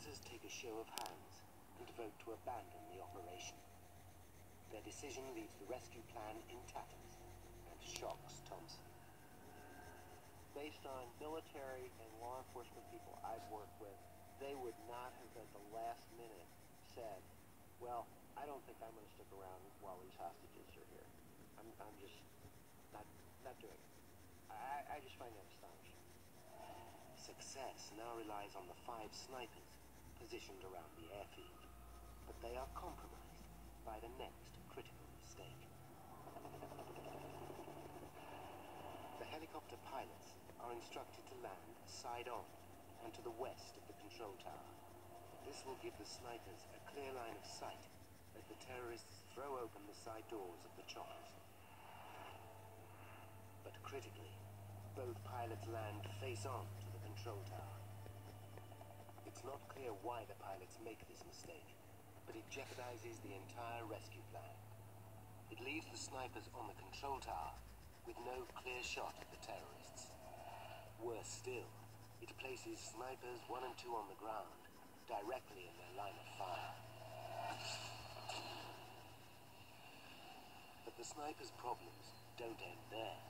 officers take a show of hands and vote to abandon the operation. Their decision leaves the rescue plan in tatters and shocks Thompson. Based on military and law enforcement people I've worked with, they would not have at the last minute said, well, I don't think I'm going to stick around while these hostages are here. I'm just not doing it. I just find that astonishing. Success now relies on the 5 snipers positioned around the airfield, but they are compromised by the next critical mistake. The helicopter pilots are instructed to land side on and to the west of the control tower. This will give the snipers a clear line of sight as the terrorists throw open the side doors of the choppers. But critically, both pilots land face on to the control tower. It's not clear why the pilots make this mistake, but it jeopardizes the entire rescue plan. It leaves the snipers on the control tower with no clear shot at the terrorists. Worse still, it places snipers 1 and 2 on the ground, directly in their line of fire. But the snipers' problems don't end there.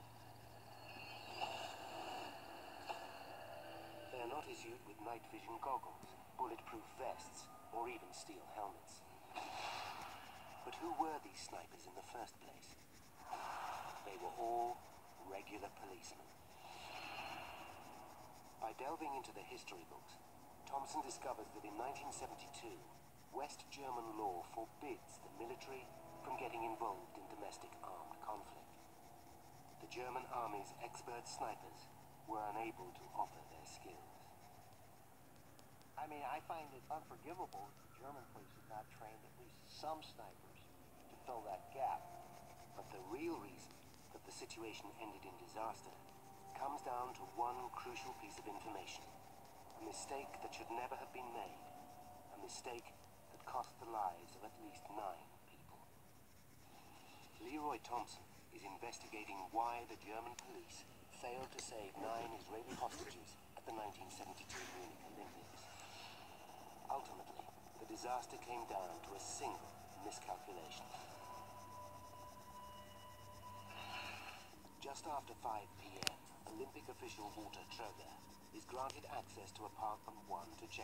They are not issued with night vision goggles, bulletproof vests, or even steel helmets. But who were these snipers in the first place? They were all regular policemen. By delving into the history books, Thompson discovers that in 1972, West German law forbids the military from getting involved in domestic armed conflict. The German army's expert snipers were unable to offer their skills. I mean, I find it unforgivable that the German police had not trained at least some snipers to fill that gap. But the real reason that the situation ended in disaster comes down to one crucial piece of information. A mistake that should never have been made. A mistake that cost the lives of at least 9 people. Leroy Thompson is investigating why the German police failed to save 9 Israeli hostages at the 1972 Munich Olympics. Ultimately, the disaster came down to a single miscalculation. Just after 5 p.m., Olympic official Walter Troger is granted access to apartment 1 to check